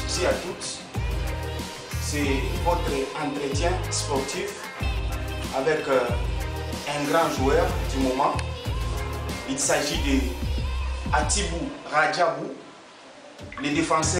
tous et à toutes. C'est votre entretien sportif avec un grand joueur du moment. Il s'agit de Atibu, Radjabu, les défenseurs.